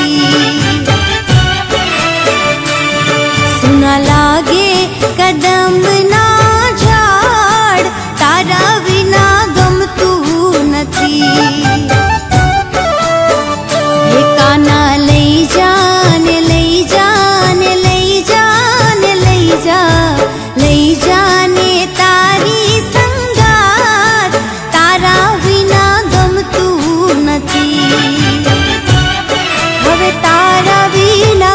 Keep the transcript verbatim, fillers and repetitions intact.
सुना लागे कदम ना झाड़, तारा विना गमतू नथी। हे काना लई जान लई जान लई जान लई जा लई जाने तारी संगात, तारा विना गमतू नथी। हवे तारा विना